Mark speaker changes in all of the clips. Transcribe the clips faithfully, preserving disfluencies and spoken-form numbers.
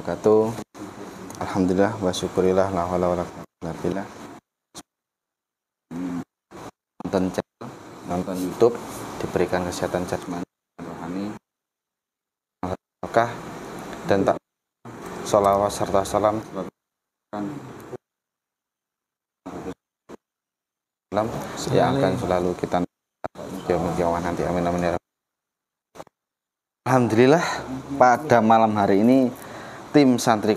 Speaker 1: wabarakatuh. Alhamdulillah wa syukurillah la haula wala quwwata illa billah. Nonton channel, nonton YouTube, diberikan kesehatan jasmani dan rohani, berkah dan tak sholawat serta salam yang akan selalu kita jawab nanti. Amin amin ya. Alhamdulillah, pada malam hari ini tim santri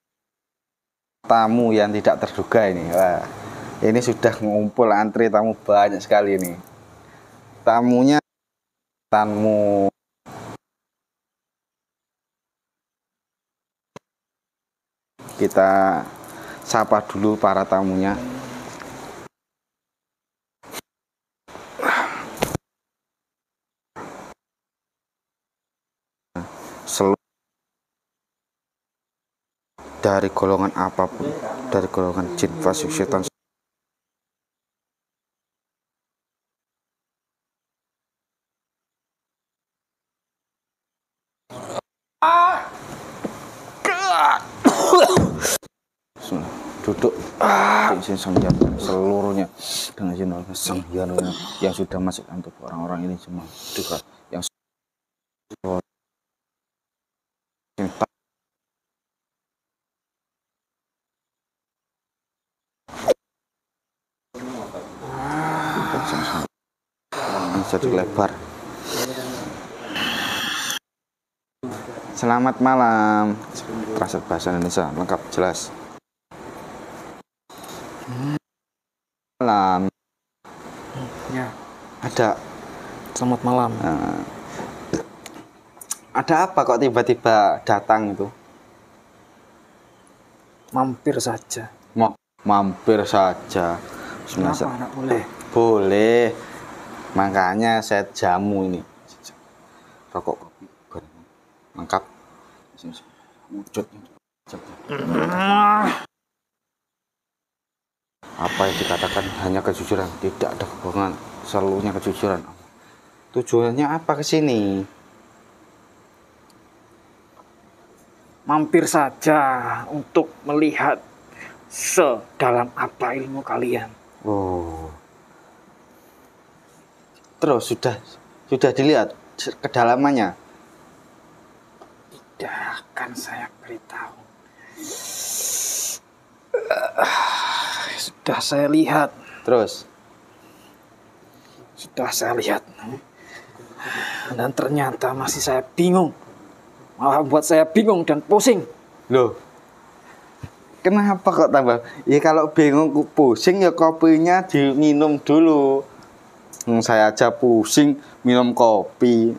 Speaker 1: tamu yang tidak terduga ini, wah, ini sudah ngumpul antri tamu banyak sekali ini. Tamunya tamu kita sapa dulu para tamunya. Dari golongan apapun, dari golongan jin, fasik, setan, duduk seluruhnya dengan jinal sanghyarnya yang sudah masuk untuk orang-orang ini semua juga yang jadi lebar. Selamat malam. Translate bahasa Indonesia lengkap jelas. Malam.
Speaker 2: Ya.
Speaker 1: Ada.
Speaker 2: Selamat malam.
Speaker 1: Nah, ada apa kok tiba-tiba datang itu?
Speaker 2: Mampir saja.
Speaker 1: Mau mampir saja.
Speaker 2: Kenapa anak boleh?
Speaker 1: Boleh. Makanya saya jamu ini. Rokok, kopi, goreng. Lengkap. Wujud. Apa yang dikatakan hanya kejujuran, tidak ada kebohongan, seluruhnya kejujuran. Tujuannya apa ke sini?
Speaker 2: Mampir saja untuk melihat sedalam apa ilmu kalian.
Speaker 1: Oh. Terus sudah sudah dilihat kedalamannya?
Speaker 2: Tidak akan saya beritahu. Sudah saya lihat.
Speaker 1: Terus?
Speaker 2: Sudah saya lihat. Dan ternyata masih saya bingung. Malah buat saya bingung dan pusing.
Speaker 1: Loh. Kenapa kok tambah? Ya kalau bingung pusing ya kopinya diminum dulu. Hmm, saya aja pusing minum kopi.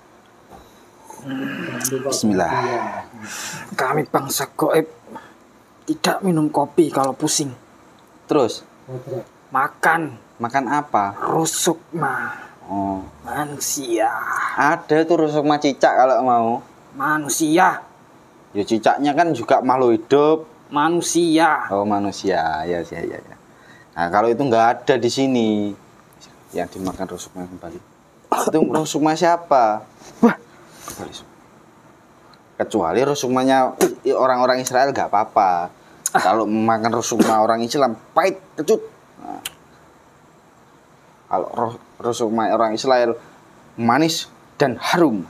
Speaker 1: Bismillah.
Speaker 2: Kami bangsa goib tidak minum kopi kalau pusing.
Speaker 1: Terus?
Speaker 2: Makan.
Speaker 1: Makan apa?
Speaker 2: Rusukma.
Speaker 1: Oh.
Speaker 2: Manusia.
Speaker 1: Ada tuh rusukma cicak kalau mau.
Speaker 2: Manusia.
Speaker 1: Ya cicaknya kan juga makhluk hidup.
Speaker 2: Manusia.
Speaker 1: Oh manusia, ya ya ya. ya. Nah kalau itu nggak ada di sini. Yang dimakan rusukma kembali. Itu rusukma siapa?
Speaker 2: Wah.
Speaker 1: Kembali. Kecuali rusukmanya orang-orang Israel nggak apa-apa. Ah. Kalau makan rusukma orang Islam pahit, kecut. Nah. Kalau rusukma orang Israel manis dan harum.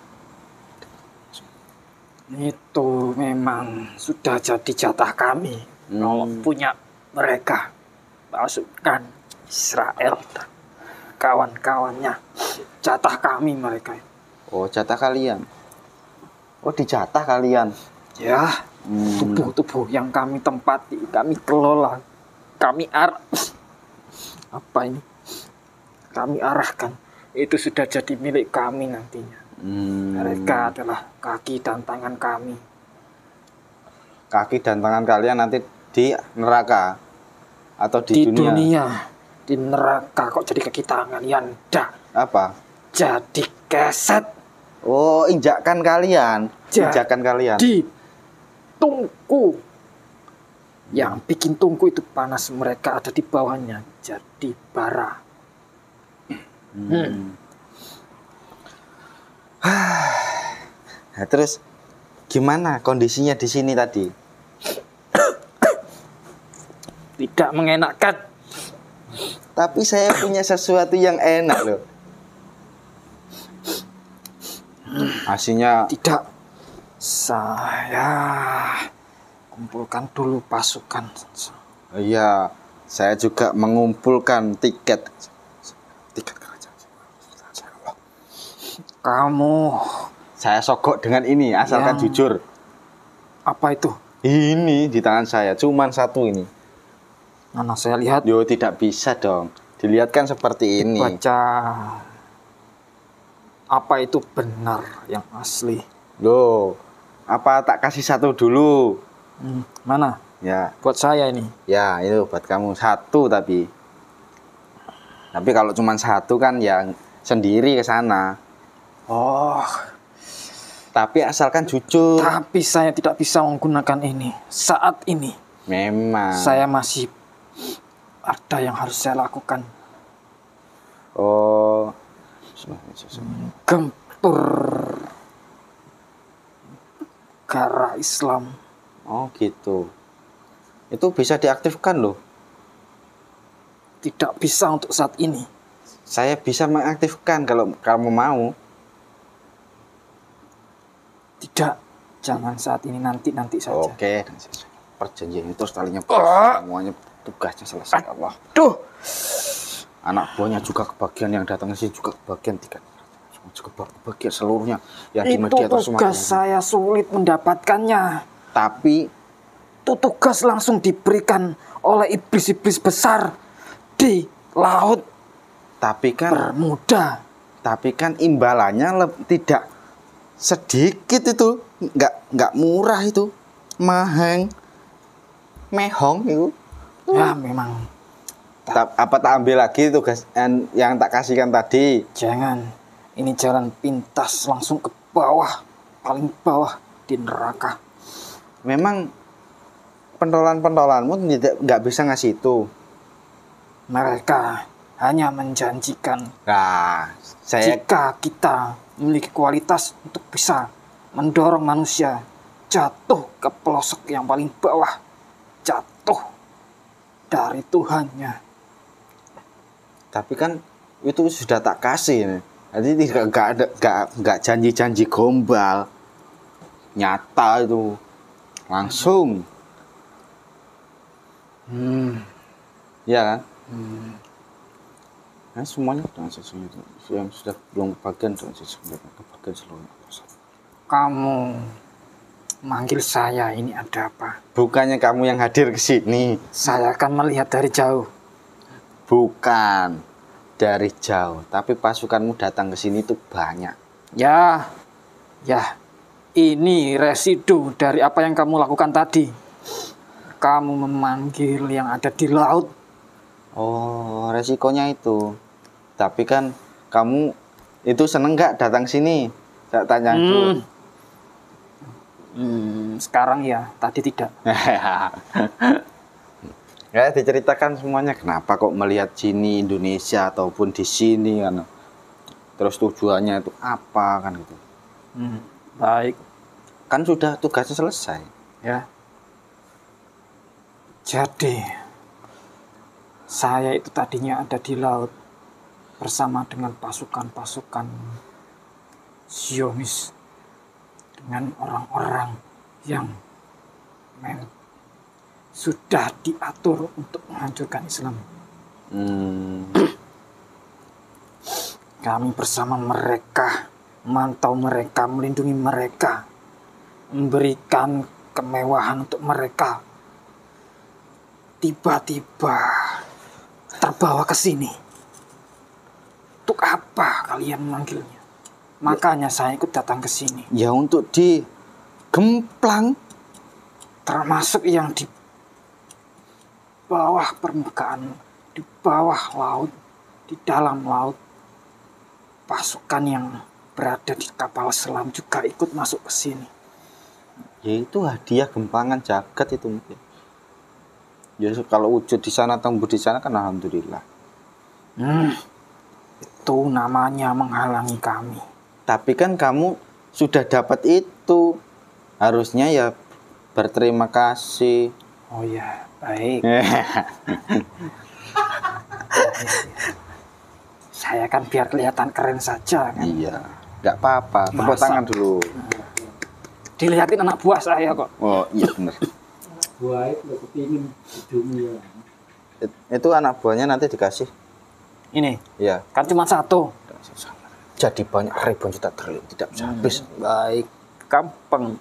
Speaker 2: Itu memang sudah jadi jatah kami. Hmm. Kalau punya mereka pasukan Israel dan kawan-kawannya, jatah kami mereka.
Speaker 1: Oh, jatah kalian. Oh, dijatah kalian.
Speaker 2: Ya, tubuh-tubuh hmm. yang kami tempati, kami kelola, kami ar apa ini? Kami arahkan. Itu sudah jadi milik kami nantinya. Hmm. Mereka adalah kaki dan tangan kami.
Speaker 1: Kaki dan tangan kalian nanti di neraka atau di,
Speaker 2: di
Speaker 1: dunia?
Speaker 2: dunia. Di neraka kok jadi kaki tangan ya ndak.
Speaker 1: Apa?
Speaker 2: Jadi keset.
Speaker 1: Oh, injakan kalian. Injakan kalian.
Speaker 2: Di tungku. Yang bikin tungku itu panas, mereka ada di bawahnya. Jadi bara. Hmm. hmm.
Speaker 1: Nah, terus Gimana kondisinya di sini tadi?
Speaker 2: Tidak mengenakan.
Speaker 1: Tapi saya punya sesuatu yang enak loh. Hasilnya
Speaker 2: Tidak. Saya kumpulkan dulu pasukan.
Speaker 1: iya, saya juga mengumpulkan tiket tiket kerajaan.
Speaker 2: Kamu
Speaker 1: Saya sogok dengan ini, asalkan
Speaker 2: Yang-
Speaker 1: jujur.
Speaker 2: apa itu?
Speaker 1: Ini di tangan saya, cuman satu ini.
Speaker 2: Mana saya lihat
Speaker 1: Yo, tidak bisa dong. Dilihat kan seperti ini.
Speaker 2: baca apa itu benar yang asli.
Speaker 1: Loh, apa tak kasih satu dulu?
Speaker 2: Hmm, mana?
Speaker 1: Ya,
Speaker 2: Buat saya ini.
Speaker 1: ya itu buat kamu satu tapi. Tapi kalau cuman satu kan yang sendiri ke sana.
Speaker 2: Oh,
Speaker 1: Tapi asalkan jujur.
Speaker 2: tapi saya tidak bisa menggunakan ini. Saat ini
Speaker 1: Memang.
Speaker 2: saya masih ada yang harus saya lakukan.
Speaker 1: Oh.
Speaker 2: Gempur negara Islam.
Speaker 1: Oh gitu. Itu bisa diaktifkan loh.
Speaker 2: Tidak bisa untuk saat ini.
Speaker 1: Saya bisa mengaktifkan kalau kamu mau.
Speaker 2: Tidak, jangan saat ini, nanti nanti saja.
Speaker 1: Oke, perjanjian itu talinya
Speaker 2: Ah.
Speaker 1: semuanya tugasnya selesai Allah.
Speaker 2: Duh,
Speaker 1: Anak buahnya juga kebagian, yang datang ke sini juga kebagian, tiga semua juga kebagian seluruhnya yang di
Speaker 2: itu
Speaker 1: mediator semua.
Speaker 2: tugas saya sulit mendapatkannya.
Speaker 1: Tapi
Speaker 2: Itu tugas langsung diberikan oleh iblis-iblis besar di laut
Speaker 1: tapi kan
Speaker 2: Bermuda.
Speaker 1: tapi kan imbalannya leb- tidak sedikit itu, nggak nggak murah itu, maheng, mehong itu.
Speaker 2: Ya memang
Speaker 1: Ta- apa tak ambil lagi tugas en- yang tak kasihkan tadi?
Speaker 2: jangan. Ini jalan pintas langsung ke bawah, paling bawah di neraka.
Speaker 1: Memang pentolan-pentolanmu tidak nggak bisa ngasih itu.
Speaker 2: Mereka hanya menjanjikan
Speaker 1: Nah, saya
Speaker 2: jika kita memiliki kualitas untuk bisa mendorong manusia jatuh ke pelosok yang paling bawah, jatuh dari Tuhannya.
Speaker 1: tapi kan itu sudah tak kasih. Jadi tidak nggak ada nggak nggak janji-janji gombal, nyata itu langsung.
Speaker 2: Hmm.
Speaker 1: Ya kan? Nah, semuanya dengan sesuai itu. Yang sudah belum kebagian dengan sesuai kebagian seluruhnya.
Speaker 2: Kamu manggil saya ini ada apa?
Speaker 1: Bukannya kamu yang hadir ke sini.
Speaker 2: Saya akan melihat dari jauh.
Speaker 1: Bukan dari jauh, tapi pasukanmu datang ke sini itu banyak.
Speaker 2: Ya, ya, ini residu dari apa yang kamu lakukan tadi. Kamu memanggil yang ada di laut.
Speaker 1: Oh, resikonya itu. Tapi kan kamu itu seneng nggak datang sini? Tak tanya dulu.
Speaker 2: Hmm. Hmm, sekarang ya, tadi tidak.
Speaker 1: Ya, diceritakan semuanya kenapa kok melihat sini Indonesia ataupun di sini kan. Terus tujuannya itu apa kan gitu.
Speaker 2: Hmm, baik,
Speaker 1: Kan sudah tugasnya selesai.
Speaker 2: ya. Jadi, saya itu tadinya ada di laut bersama dengan pasukan-pasukan Zionis, dengan orang-orang yang men sudah diatur untuk menghancurkan Islam.
Speaker 1: Hmm.
Speaker 2: Kami bersama mereka, memantau mereka, melindungi mereka, memberikan kemewahan untuk mereka. Tiba-tiba terbawa ke sini. Untuk apa kalian memanggilnya? Makanya saya ikut datang ke sini.
Speaker 1: Ya untuk di gemplang.
Speaker 2: Termasuk yang di bawah permukaan, di bawah laut, di dalam laut. Pasukan yang berada di kapal selam juga ikut masuk ke sini.
Speaker 1: Ya itu hadiah gempangan jagat itu mungkin. Jadi kalau wujud di sana tembus di sana kan alhamdulillah.
Speaker 2: Hmm, itu namanya menghalangi kami.
Speaker 1: Tapi kan kamu sudah dapat itu. Harusnya ya berterima kasih.
Speaker 2: Oh ya, baik. Saya kan biar kelihatan keren saja kan.
Speaker 1: Iya, nggak apa-apa. Tepuk
Speaker 2: Masa?
Speaker 1: tangan dulu.
Speaker 2: Dilihatin anak buah saya kok.
Speaker 1: Oh iya bener.
Speaker 3: Buah itu kepingin dunia.
Speaker 1: It- Itu anak buahnya nanti dikasih.
Speaker 2: Ini
Speaker 1: Iya.
Speaker 2: kan cuma satu.
Speaker 1: Jadi banyak ribuan juta triliun tidak bisa habis.
Speaker 2: Baik, gampang.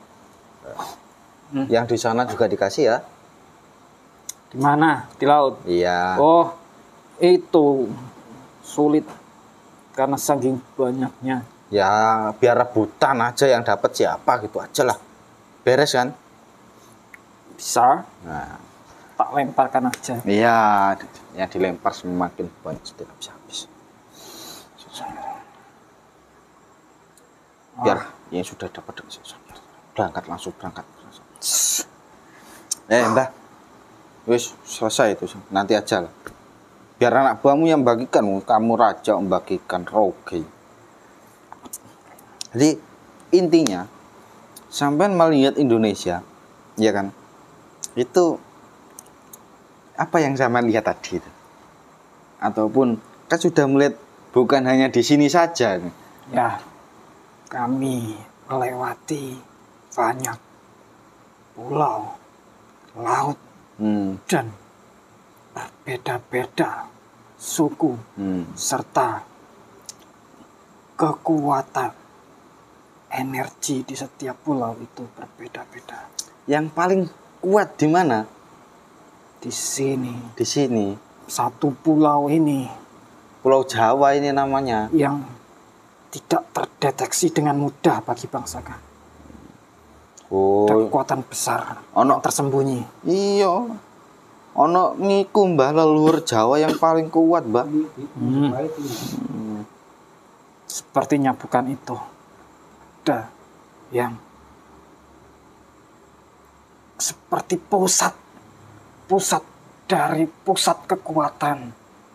Speaker 1: Yang di sana juga dikasih ya.
Speaker 2: Di mana? Di laut.
Speaker 1: Iya.
Speaker 2: Oh, itu sulit karena saking banyaknya.
Speaker 1: Ya biar rebutan aja yang dapat siapa gitu aja lah. Beres kan?
Speaker 2: Bisa
Speaker 1: Nah,
Speaker 2: tak lemparkan aja.
Speaker 1: iya, yang dilempar semakin banyak tidak bisa habis. Biar yang sudah dapat berangkat langsung berangkat. Eh, Mbah. Wis selesai itu. Nanti aja lah. Biar anak buahmu yang bagikan, kamu raja membagikan rogi. Jadi intinya sampean melihat Indonesia, ya kan? Itu apa yang saya lihat tadi itu? Ataupun kan sudah melihat bukan hanya di sini saja.
Speaker 2: Ya, kami melewati banyak pulau, laut,
Speaker 1: Hmm,
Speaker 2: dan berbeda-beda suku
Speaker 1: hmm.
Speaker 2: serta kekuatan energi di setiap pulau itu berbeda-beda.
Speaker 1: Yang paling kuat di mana?
Speaker 2: Di sini,
Speaker 1: Di sini.
Speaker 2: satu pulau ini
Speaker 1: Pulau Jawa ini namanya.
Speaker 2: yang tidak terdeteksi dengan mudah bagi bangsa kami. Ada
Speaker 1: Oh,
Speaker 2: kekuatan besar
Speaker 1: Ono.
Speaker 2: yang tersembunyi.
Speaker 1: iya. Ono niku Mbah leluhur Jawa yang paling kuat, Mbah.
Speaker 2: Hmm.
Speaker 3: Buah itu
Speaker 2: Sepertinya bukan itu. Ada yang seperti pusat, pusat dari pusat kekuatan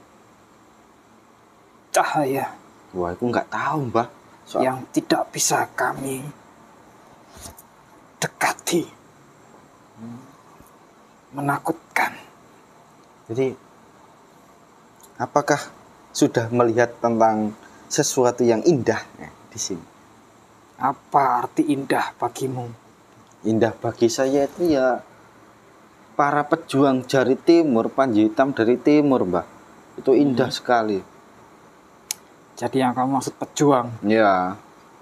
Speaker 2: cahaya
Speaker 1: Wah, aku nggak tahu, Mbah. Soal
Speaker 2: yang tidak bisa kami dekati. Menakutkan.
Speaker 1: Jadi apakah sudah melihat tentang sesuatu yang indah eh, di sini?
Speaker 2: Apa arti indah bagimu?
Speaker 1: Indah bagi saya itu ya para pejuang dari timur, Panji Hitam dari timur, Mbah. Itu indah sekali.
Speaker 2: Jadi yang kamu maksud pejuang.
Speaker 1: Ya,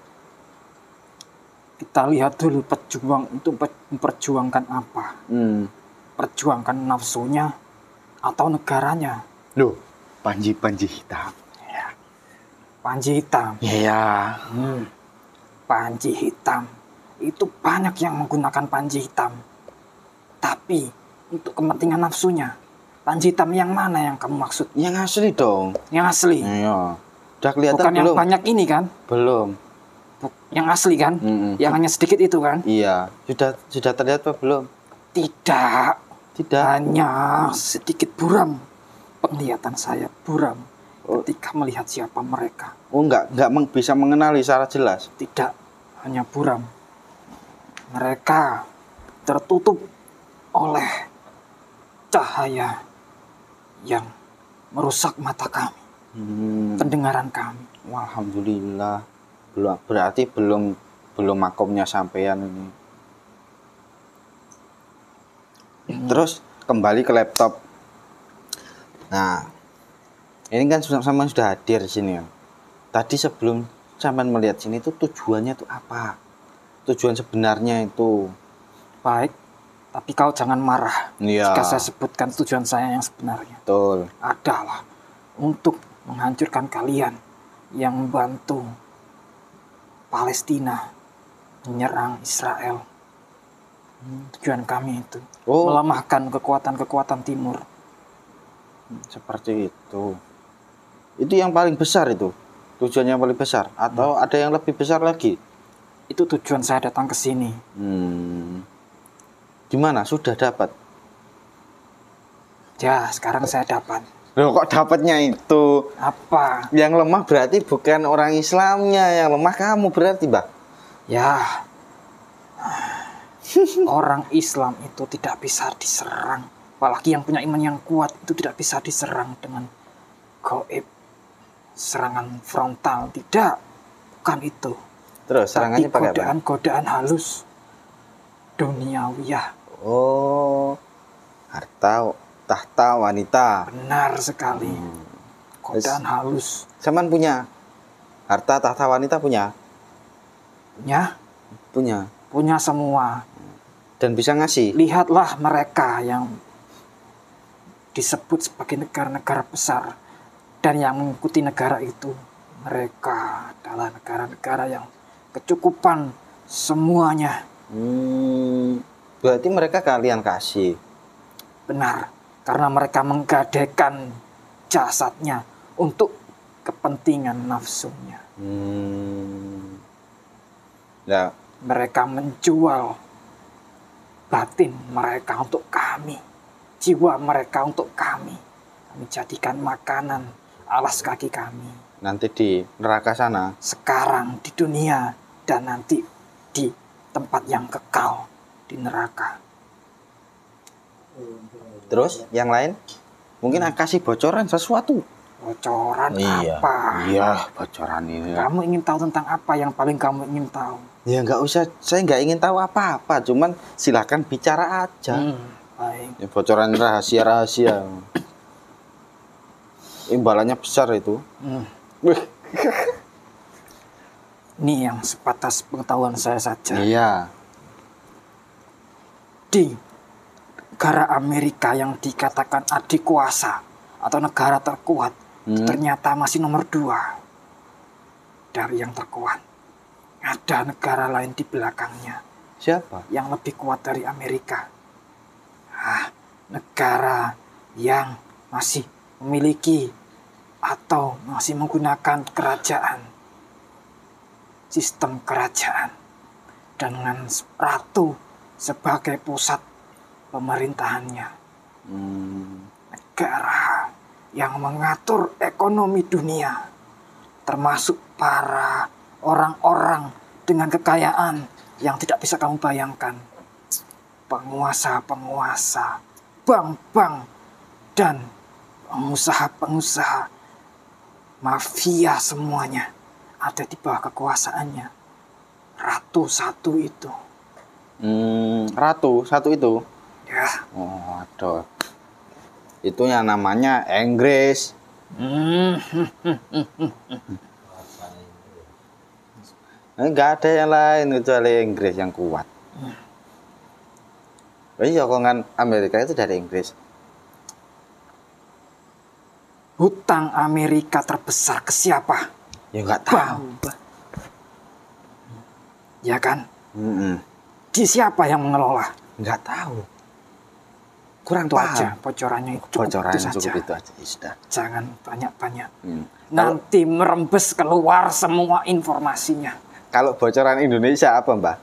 Speaker 2: Kita lihat dulu pejuang itu memperjuangkan apa?
Speaker 1: hmm.
Speaker 2: Perjuangkan nafsunya atau negaranya?
Speaker 1: Loh, Panji-Panji Hitam.
Speaker 2: Panji hitam.
Speaker 1: Ya,
Speaker 2: Hmm. Panji hitam. Itu banyak yang menggunakan panji hitam. Tapi untuk kepentingan nafsunya, panji hitam yang mana yang kamu maksud?
Speaker 1: yang asli dong.
Speaker 2: Yang asli.
Speaker 1: Iya. Udah kelihatan
Speaker 2: Bukan yang
Speaker 1: belum?
Speaker 2: banyak ini kan?
Speaker 1: Belum.
Speaker 2: Bu- Yang asli kan?
Speaker 1: Mm-mm.
Speaker 2: Yang hanya sedikit itu kan?
Speaker 1: Iya, sudah sudah terlihat apa belum?
Speaker 2: Tidak.
Speaker 1: Tidak.
Speaker 2: Hanya sedikit buram. Penglihatan saya buram ketika melihat siapa mereka.
Speaker 1: Oh, enggak enggak meng- bisa mengenali secara jelas.
Speaker 2: Tidak hanya buram. Mereka tertutup oleh cahaya yang merusak mata kami,
Speaker 1: Hmm.
Speaker 2: pendengaran kami.
Speaker 1: Wah, alhamdulillah. Belum berarti belum belum makomnya sampean ini. Terus kembali ke laptop. Nah, ini kan sudah sama sudah hadir di sini ya. Tadi sebelum sampean melihat sini itu tujuannya itu apa? Tujuan sebenarnya itu.
Speaker 2: Baik, tapi kau jangan marah
Speaker 1: Iya.
Speaker 2: jika saya sebutkan tujuan saya yang sebenarnya.
Speaker 1: Betul.
Speaker 2: Adalah untuk menghancurkan kalian yang membantu Palestina menyerang Israel. Tujuan kami itu
Speaker 1: Oh.
Speaker 2: melemahkan kekuatan-kekuatan timur.
Speaker 1: Seperti itu. Itu yang paling besar itu. Tujuan yang paling besar atau ada yang lebih besar lagi?
Speaker 2: Itu tujuan saya datang ke sini.
Speaker 1: Hmm. Gimana? Sudah dapat?
Speaker 2: Ya, sekarang saya dapat.
Speaker 1: Loh, kok dapatnya itu?
Speaker 2: Apa?
Speaker 1: Yang lemah berarti bukan orang Islamnya, yang lemah kamu berarti, Mbak.
Speaker 2: Ya, Orang Islam itu tidak bisa diserang. Apalagi yang punya iman yang kuat itu tidak bisa diserang dengan gaib, serangan frontal. Tidak, bukan itu.
Speaker 1: Terus serangannya
Speaker 2: Tapi
Speaker 1: pakai apa?
Speaker 2: godaan-godaan halus duniawiyah.
Speaker 1: Oh, harta, tahta, wanita.
Speaker 2: Benar sekali.
Speaker 1: Hmm.
Speaker 2: Godaan halus.
Speaker 1: Saman punya harta, tahta, wanita punya?
Speaker 2: Punya,
Speaker 1: Punya.
Speaker 2: punya semua.
Speaker 1: Dan bisa ngasih?
Speaker 2: Lihatlah mereka yang disebut sebagai negara-negara besar dan yang mengikuti negara itu. Mereka adalah negara-negara yang kecukupan semuanya.
Speaker 1: Hmm, berarti mereka kalian kasih?
Speaker 2: Benar, karena mereka menggadaikan jasadnya untuk kepentingan nafsunya.
Speaker 1: Hmm. Ya,
Speaker 2: Mereka menjual batin mereka untuk kami, jiwa mereka untuk kami. Kami jadikan makanan alas kaki kami.
Speaker 1: nanti di neraka sana.
Speaker 2: Sekarang di dunia dan nanti di tempat yang kekal di neraka.
Speaker 1: Terus yang lain? Mungkin akan kasih bocoran sesuatu.
Speaker 2: Bocoran
Speaker 1: Iya.
Speaker 2: apa?
Speaker 1: Iya, bocoran ini.
Speaker 2: Kamu ingin tahu tentang apa yang paling kamu ingin tahu?
Speaker 1: Ya nggak usah, saya nggak ingin tahu apa-apa, cuman silakan bicara aja.
Speaker 2: Hmm, baik.
Speaker 1: Ya, bocoran rahasia-rahasia. Imbalannya besar itu.
Speaker 2: Hmm.
Speaker 1: Wih.
Speaker 2: Ini yang sebatas pengetahuan saya saja.
Speaker 1: Iya.
Speaker 2: Di negara Amerika yang dikatakan adik kuasa atau negara terkuat,
Speaker 1: Hmm.
Speaker 2: ternyata masih nomor dua dari yang terkuat. Ada negara lain di belakangnya
Speaker 1: Siapa?
Speaker 2: yang lebih kuat dari Amerika. Ah, negara yang masih memiliki atau masih menggunakan kerajaan, sistem kerajaan, dengan ratu sebagai pusat pemerintahannya.
Speaker 1: Hmm.
Speaker 2: Negara yang mengatur ekonomi dunia, termasuk para orang-orang dengan kekayaan yang tidak bisa kamu bayangkan. Penguasa-penguasa, bank-bank, dan pengusaha-pengusaha, mafia semuanya ada di bawah kekuasaannya. Ratu satu itu.
Speaker 1: Hmm, ratu satu itu.
Speaker 2: Ya.
Speaker 1: Oh, aduh. Itu yang namanya Inggris.
Speaker 2: Hmm.
Speaker 1: Enggak ada yang lain kecuali Inggris yang kuat. Oh iya, kan Amerika itu dari Inggris.
Speaker 2: Hutang Amerika terbesar ke siapa?
Speaker 1: Ya nggak tahu.
Speaker 2: Bang. Ya kan?
Speaker 1: Mm-mm.
Speaker 2: Di siapa yang mengelola?
Speaker 1: Nggak tahu. Kurang
Speaker 2: Itu
Speaker 1: paham.
Speaker 2: aja bocorannya itu cukup,
Speaker 1: Bocoran
Speaker 2: itu saja.
Speaker 1: cukup itu aja. Ya sudah.
Speaker 2: Jangan banyak-banyak.
Speaker 1: Hmm.
Speaker 2: Nanti merembes keluar semua informasinya.
Speaker 1: Kalau bocoran Indonesia apa, Mbak?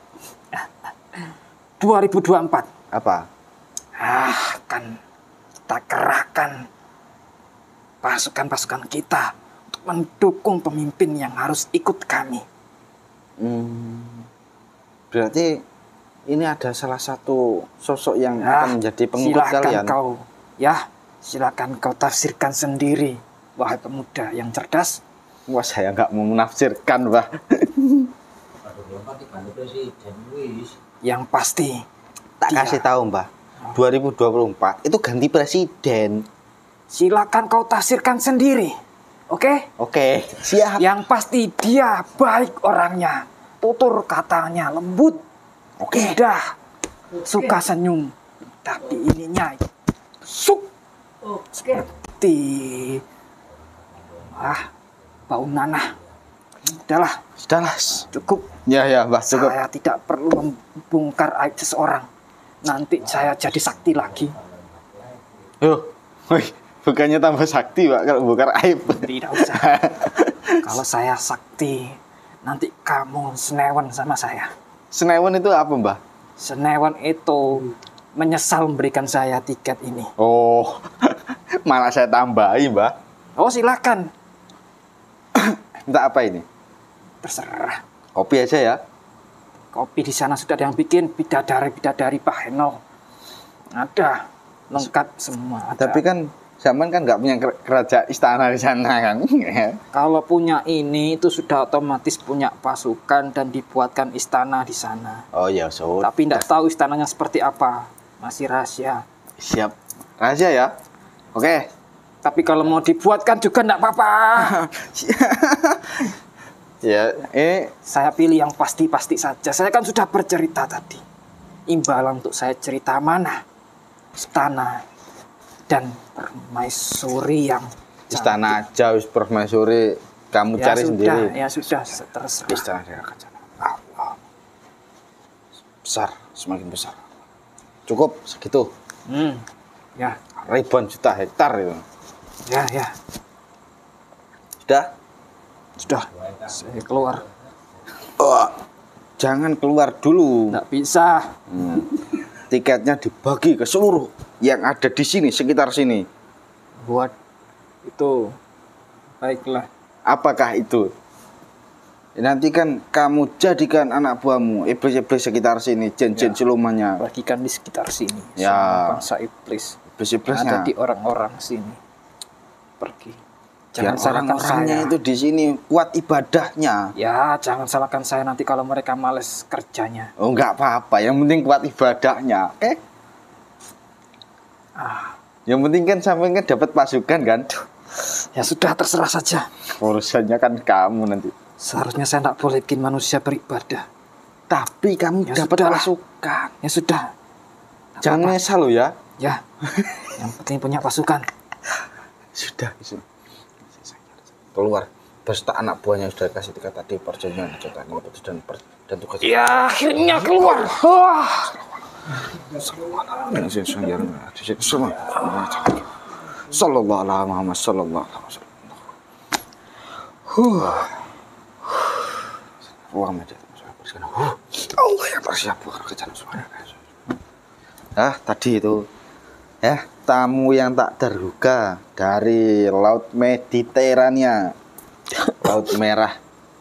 Speaker 2: dua ribu dua puluh empat.
Speaker 1: Apa?
Speaker 2: Ah, kan kita kerahkan pasukan-pasukan kita untuk mendukung pemimpin yang harus ikut kami.
Speaker 1: Hmm. Berarti ini ada salah satu sosok yang
Speaker 2: Ah,
Speaker 1: akan menjadi pengikut
Speaker 2: silakan
Speaker 1: kalian.
Speaker 2: kau, ya, silakan kau tafsirkan sendiri, wahai pemuda yang cerdas.
Speaker 1: Wah, saya nggak mau menafsirkan, Mbak.
Speaker 2: Yang pasti,
Speaker 1: Tak
Speaker 2: dia-
Speaker 1: kasih tahu, Mbak. dua ribu dua puluh empat itu ganti presiden.
Speaker 2: silakan kau tafsirkan sendiri, oke?
Speaker 1: Oke, siap.
Speaker 2: Yang pasti dia baik orangnya, tutur katanya lembut,
Speaker 1: Oke.
Speaker 2: indah, suka senyum, tapi ininya suk seperti ah bau nanah. Udahlah,
Speaker 1: Sudahlah.
Speaker 2: cukup.
Speaker 1: Ya, ya, Mbak, cukup.
Speaker 2: Saya tidak perlu membongkar aib seseorang. Nanti saya jadi sakti lagi.
Speaker 1: Yo, wih, bukannya tambah sakti, Pak, kalau bongkar aib.
Speaker 2: Tidak usah. Kalau saya sakti, nanti kamu senewan sama saya.
Speaker 1: Senewan itu apa, Mbak?
Speaker 2: Senewan itu menyesal memberikan saya tiket ini.
Speaker 1: Oh, malah saya tambahi, Mbak.
Speaker 2: Oh, silakan.
Speaker 1: Minta apa ini?
Speaker 2: Terserah.
Speaker 1: Kopi aja ya.
Speaker 2: Kopi di sana sudah ada yang bikin, bidadari-bidadari Pak Heno. Ada, lengkap semua. Ada.
Speaker 1: Tapi kan zaman kan nggak punya kerajaan istana di sana kan.
Speaker 2: Kalau punya ini itu sudah otomatis punya pasukan dan dibuatkan istana di sana.
Speaker 1: Oh ya, so.
Speaker 2: Tapi tidak tahu istananya seperti apa, masih rahasia.
Speaker 1: Siap, rahasia ya. Oke.
Speaker 2: Tapi kalau mau dibuatkan juga tidak apa-apa.
Speaker 1: Ya, ini
Speaker 2: Saya pilih yang pasti-pasti saja. Saya kan sudah bercerita tadi. Imbalan untuk saya cerita mana? Istana dan permaisuri yang
Speaker 1: istana aja wis permaisuri kamu
Speaker 2: ya
Speaker 1: cari
Speaker 2: sudah,
Speaker 1: sendiri.
Speaker 2: Ya sudah, terserah.
Speaker 1: Istana dia kerjaan. Allah. Besar, semakin besar. Cukup segitu.
Speaker 2: Hmm. Ya,
Speaker 1: Ribuan juta hektar itu.
Speaker 2: ya, ya.
Speaker 1: Sudah?
Speaker 2: Sudah. Saya keluar.
Speaker 1: Oh, jangan keluar dulu.
Speaker 2: Tidak bisa.
Speaker 1: Hmm. Tiketnya dibagi ke seluruh yang ada di sini, sekitar sini.
Speaker 2: Buat itu. Baiklah.
Speaker 1: Apakah itu? Nanti kan kamu jadikan anak buahmu iblis-iblis sekitar sini, jin-jin
Speaker 2: Ya.
Speaker 1: silumannya.
Speaker 2: Bagikan di sekitar sini.
Speaker 1: Ya.
Speaker 2: Semua bangsa iblis.
Speaker 1: Iblis-iblisnya.
Speaker 2: Ada di orang-orang sini. Pergi.
Speaker 1: Jangan
Speaker 2: Jangan salahkan
Speaker 1: orang-orangnya
Speaker 2: saya.
Speaker 1: itu di sini kuat ibadahnya.
Speaker 2: Ya, jangan salahkan saya nanti kalau mereka males kerjanya.
Speaker 1: Oh, enggak apa-apa, yang penting kuat ibadahnya. Oke?
Speaker 2: Ah,
Speaker 1: Yang penting kan sampai kan dapat pasukan kan.
Speaker 2: ya sudah, terserah saja.
Speaker 1: Urusannya kan kamu nanti.
Speaker 2: Seharusnya saya tidak boleh bikin manusia beribadah.
Speaker 1: Tapi kamu
Speaker 2: Ya
Speaker 1: dapat
Speaker 2: sudahlah.
Speaker 1: pasukan.
Speaker 2: Ya sudah.
Speaker 1: Jangan menyesal lo ya.
Speaker 2: Ya. Yang penting punya pasukan.
Speaker 1: Sudah, sudah. Keluar beserta anak buahnya sudah kasih tiga tadi perjanjian jodoh putus dan per, dan tugas.
Speaker 2: Ya, akhirnya keluar. Wah.
Speaker 1: Sallallahu alaihi Muhammad sallallahu alaihi wasallam. Huh. Ruang meja bersihkan. Huh. Allah yang bersiap kerjaan suara. Ah, tadi itu ya, tamu yang tak terduga dari Laut Mediterania, Laut Merah,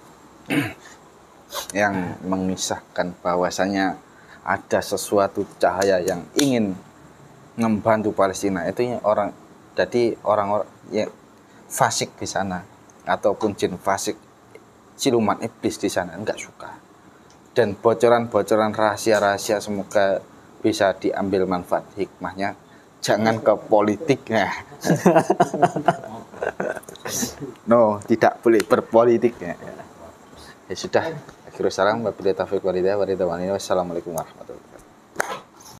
Speaker 1: yang mengisahkan bahwasanya ada sesuatu cahaya yang ingin membantu Palestina. Itu orang, jadi orang-orang yang fasik di sana ataupun jin fasik, siluman iblis di sana enggak suka. Dan bocoran-bocoran rahasia-rahasia semoga bisa diambil manfaat hikmahnya. Jangan ke politiknya. No, tidak boleh berpolitik ya. Ya sudah. Akhirul salam wabillahi taufiq walhidayah. Wassalamualaikum warahmatullahi wabarakatuh.